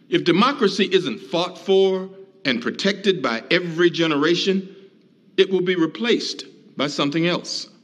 If democracy isn't fought for and protected by every generation, it will be replaced by something else.